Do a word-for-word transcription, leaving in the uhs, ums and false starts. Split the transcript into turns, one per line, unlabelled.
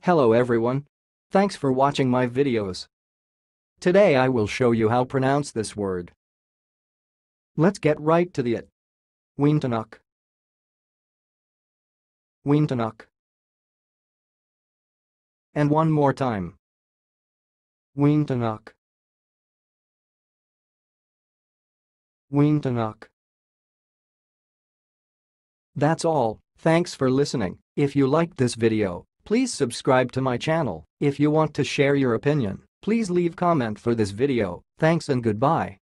Hello everyone. Thanks for watching my videos. Today I will show you how to pronounce this word. Let's get right to the it. Weantinock. Weantinock. And one more time. Weantinock. Weantinock. That's all. Thanks for listening. If you liked this video, please subscribe to my channel. If you want to share your opinion, please leave comment for this video. Thanks and goodbye.